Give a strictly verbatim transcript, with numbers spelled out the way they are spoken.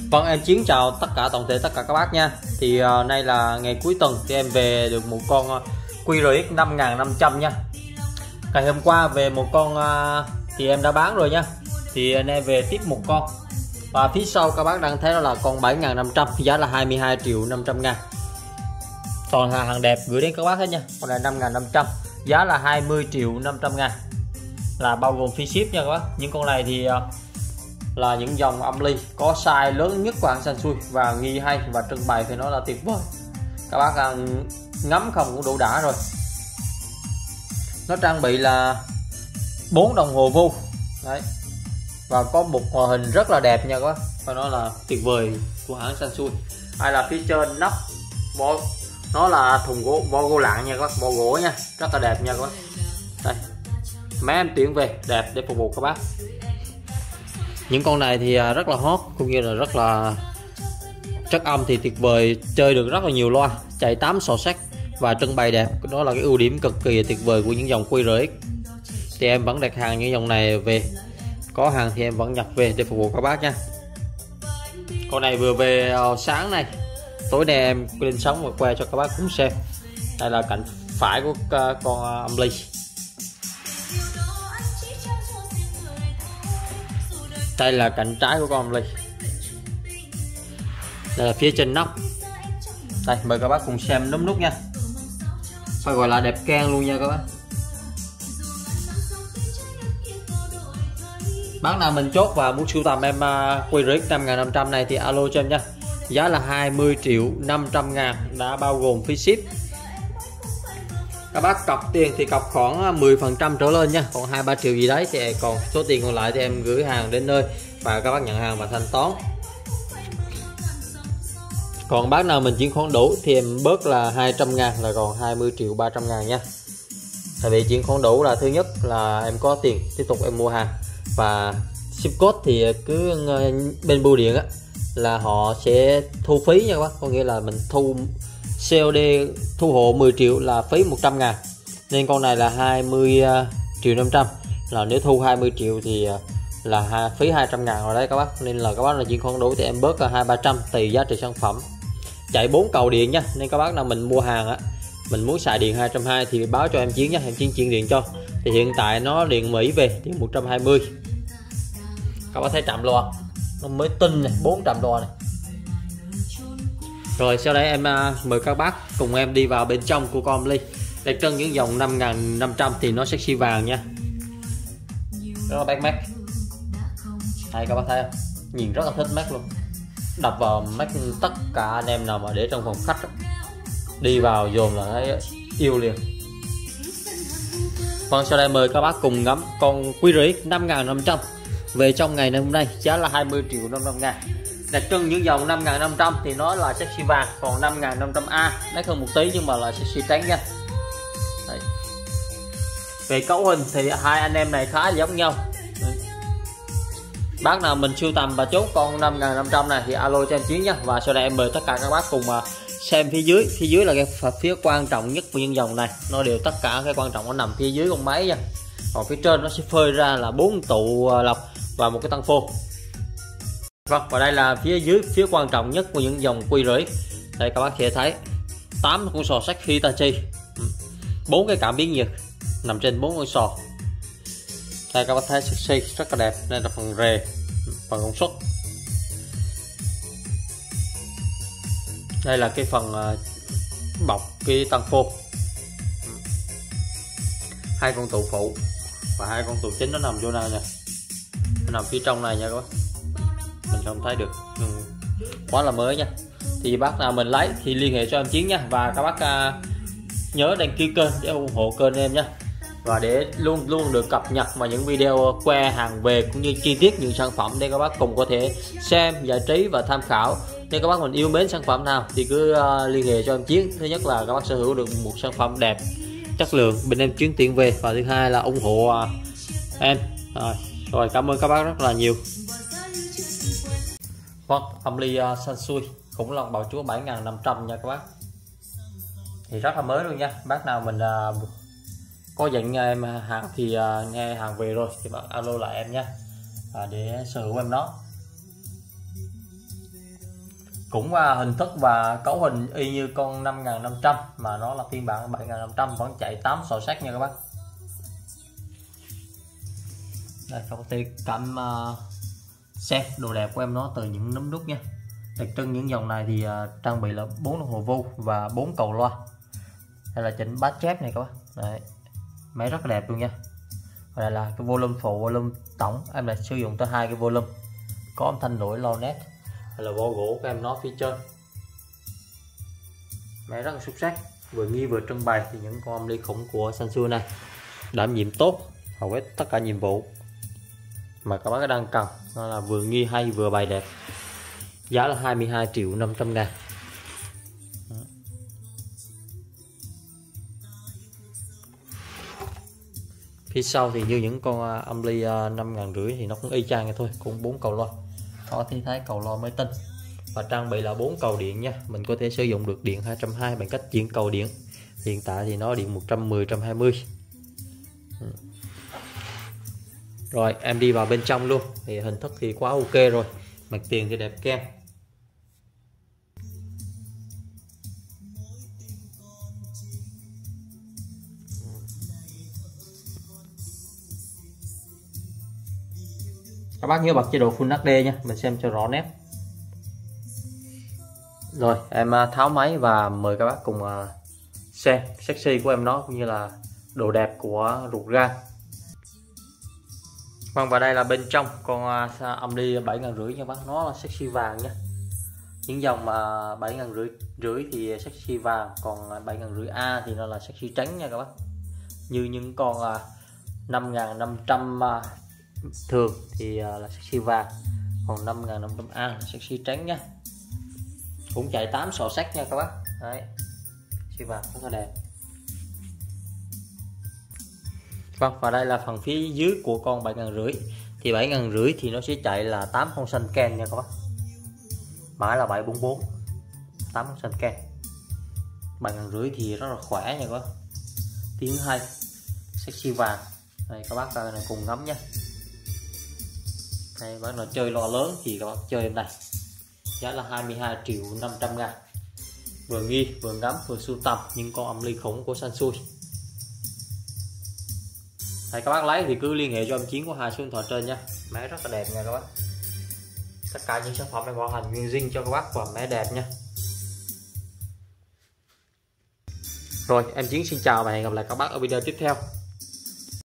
Vâng, em Chiến chào tất cả toàn thể tất cả các bác nha. Thì uh, nay là ngày cuối tuần thì em về được một con uh, quy rờ ích năm nghìn năm trăm nha. Ngày hôm qua về một con uh, thì em đã bán rồi nha. Thì anh em về tiếp một con. Và phía sau các bác đang thấy đó là con bảy nghìn năm trăm, giá là hai mươi hai triệu năm trăm ngàn. Toàn là hàng đẹp gửi đến các bác hết nha. Con này năm nghìn năm trăm, giá là hai mươi triệu năm trăm ngàn, là bao gồm phí ship nha các bác. Những con này thì uh, là những dòng âm ly có size lớn nhất của hãng Sansui và nghi hay và trưng bày thì nó là tuyệt vời. Các bác ngắm không cũng đủ đã rồi. Nó trang bị là bốn đồng hồ vu đấy, và có một ngoại hình rất là đẹp nha các bác, và nó là tuyệt vời của hãng Sansui. Hay là phía trên nắp bo, nó là thùng gỗ, bo gỗ lạng nha các bác, bo gỗ nha, rất là đẹp nha các bác. Đây, máy em chuyển về đẹp để phục vụ các bác. Những con này thì rất là hot, cũng như là rất là chất âm thì tuyệt vời, chơi được rất là nhiều loa, chạy tám sò sách và trưng bày đẹp. Đó là cái ưu điểm cực kỳ tuyệt vời của những dòng quy rờ ích. Thì em vẫn đặt hàng những dòng này về, có hàng thì em vẫn nhập về để phục vụ các bác nha. Con này vừa về sáng này, tối nay em lên sóng và quay cho các bác cùng xem. Đây là cạnh phải của con âm ly. Đây là cạnh trái của con âm ly. Đây là phía trên nóc. Đây, mời các bác cùng xem nấm nút nha. Phải gọi là đẹp keng luôn nha các bác. Bác nào mình chốt và muốn sưu tầm em uh, quy rờ ích năm nghìn năm trăm này thì alo cho em nha. Giá là hai mươi triệu năm trăm ngàn, đã bao gồm phí ship. Các bác cọc tiền thì cọc khoảng mười phần trăm trở lên nha, còn hai ba triệu gì đấy thì còn số tiền còn lại thì em gửi hàng đến nơi và các bác nhận hàng và thanh toán. Còn bác nào mình chuyển khoản đủ thì em bớt là hai trăm ngàn, là còn hai mươi triệu ba trăm ngàn nha. Tại vì chuyển khoản đủ là thứ nhất là em có tiền tiếp tục em mua hàng, và ship code thì cứ bên bưu điện á là họ sẽ thu phí nha các bác, có nghĩa là mình thu xê ô đê thu hộ mười triệu là phí một trăm ngàn, nên con này là hai mươi triệu năm trăm, là nếu thu hai mươi triệu thì là phí hai trăm ngàn rồi đấy các bác. Nên là các bác là chuyển khoản đủ thì em bớt là hai ba trăm tùy giá trị sản phẩm. Chạy bốn cầu điện nha, nên các bác nào mình mua hàng á, mình muốn xài điện hai trăm hai mươi thì báo cho em Chiến nha, em Chiến chuyển điện cho. Thì hiện tại nó điện Mỹ về điện một trăm hai mươi. Các bác thấy trạm loa nó mới tinh này, bốn trạm loa này. Rồi sau đây em uh, mời các bác cùng em đi vào bên trong của con ly. Đặc trưng những dòng năm nghìn năm trăm thì nó sexy vàng nha, rất là bắt mắt. Đây các bác thấy không? Nhìn rất là thích mắt luôn, đập vào mắt tất cả anh em nào mà để trong phòng khách đó, đi vào dồn là thấy yêu liền. Vâng, sau đây mời các bác cùng ngắm con quy rờ ích năm nghìn năm trăm về trong ngày hôm nay, giá là hai mươi triệu năm trăm ngàn. Đặc trưng những dòng năm nghìn năm trăm thì nó là sexy vàng, còn năm nghìn năm trăm A đắt hơn một tí nhưng mà là sexy trắng nha. Đấy. Về cấu hình thì hai anh em này khá là giống nhau. Đấy. Bác nào mình sưu tầm và chốt con năm nghìn năm trăm này thì alo cho em Chiến nha. Và sau đây em mời tất cả các bác cùng xem phía dưới. Phía dưới là cái phía quan trọng nhất của những dòng này, nó đều tất cả cái quan trọng nó nằm phía dưới con máy nha. Còn phía trên nó sẽ phơi ra là bốn tụ lọc và một cái tăng phô. Vâng, và đây là phía dưới, phía quan trọng nhất của những dòng quy rờ ích. Đây các bác sẽ thấy tám con sò sách Hitachi, bốn cái cảm biến nhiệt nằm trên bốn con sò. Đây các bác thấy sexy rất là đẹp. Đây là phần rề, phần công suất. Đây là cái phần bọc cái tăng phô, hai con tụ phụ và hai con tụ chính nó nằm vô nào nha, nó nằm phía trong này nha các bác, mình không thấy được, ừ, quá là mới nha. Thì bác nào mình lấy thì liên hệ cho em Chiến nha. Và các bác uh, nhớ đăng ký kênh để ủng hộ kênh em nha, và để luôn luôn được cập nhật mà những video que hàng về cũng như chi tiết những sản phẩm để các bác cùng có thể xem, giải trí và tham khảo. Nếu các bác mình yêu mến sản phẩm nào thì cứ uh, liên hệ cho em Chiến. Thứ nhất là các bác sở hữu được một sản phẩm đẹp, chất lượng bên em chuyển tiền về, và thứ hai là ủng hộ uh, em. Rồi, rồi cảm ơn các bác rất là nhiều. Vâng, âm ly uh, Sansui cũng là bảo chúa bảy nghìn năm trăm nha các bác, thì rất là mới luôn nha. Bác nào mình uh, có dặn em hàng thì uh, nghe hàng về rồi thì bác alo lại em nha, uh, để sở hữu em nó. cũng uh, hình thức và cấu hình y như con năm nghìn năm trăm mà nó là phiên bản bảy nghìn năm trăm, vẫn chạy tám sò sắt nha các bác. Đây các bác có thể cảm uh, xem đồ đẹp của em nó từ những nấm nút nha. Đặc trưng những dòng này thì uh, trang bị là bốn đồng hồ vu và bốn cầu loa. Đây là chỉnh bass chép này các bác. Đấy, máy rất là đẹp luôn nha. Và đây là cái volume phụ, volume tổng em lại sử dụng tới hai cái volume, có âm thanh nổi low net. Đây là vo gỗ của em nó phía trên, máy rất là xuất sắc, vừa nghi vừa trưng bày thì những con âm ly khủng của Sansui này đảm nhiệm tốt hầu hết tất cả nhiệm vụ mà các bác đang cần. Nó là vừa nghi hay vừa bày đẹp, giá là hai mươi hai triệu năm trăm ngàn. Phía sau thì như những con âm ly năm ngàn rưỡi thì nó cũng y chang thôi, cũng bốn cầu loa, có thể thấy cầu loa mới tinh và trang bị là bốn cầu điện nha. Mình có thể sử dụng được điện hai trăm hai mươi bằng cách chuyển cầu điện. Hiện tại thì nó điện một trăm mười, một trăm hai mươi. Rồi em đi vào bên trong luôn, thì hình thức thì quá ok rồi, mặt tiền thì đẹp kem. Các bác nhớ bật chế độ Full hát đê nha, mình xem cho rõ nét. Rồi em tháo máy và mời các bác cùng xem sexy của em nó cũng như là đồ đẹp của ruột gan. Vâng, và đây là bên trong con âm ly bảy nghìn rưỡi nha bác, nó là sexy vàng nha. Những dòng mà bảy nghìn rưỡi rưỡi thì sexy vàng, còn bảy nghìn rưỡi A thì nó là sexy trắng nha các bác. Như những con năm nghìn năm trăm thường thì là sexy vàng, còn năm nghìn năm trăm A là sexy trắng nha. Cũng chạy tám sò sắt nha các bác. Đấy, sexy vàng rất là đẹp. Vâng, và đây là phần phía dưới của con bảy nghìn rưỡi. Thì bảy nghìn rưỡi thì nó sẽ chạy là tám con xanh ken nha các bác. Mã là bảy bốn bốn, tám con xanh ken. bảy nghìn rưỡi thì rất là khỏe nha các bác. Tiếng hay, sexy vàng. Đây các bác này cùng ngắm nha. Đây, bác nào chơi loa lớn thì các bác chơi em này. Giá là hai mươi hai triệu năm trăm ngàn. Vừa nghi, vừa ngắm, vừa sưu tầm những con âm ly khủng của Sansui. Đây, các bác lấy thì cứ liên hệ cho em Chiến của hai số điện thoại trên nha. Máy rất là đẹp nha các bác. Tất cả những sản phẩm em bảo hành nguyên zin cho các bác và máy đẹp nha. Rồi em Chiến xin chào và hẹn gặp lại các bác ở video tiếp theo.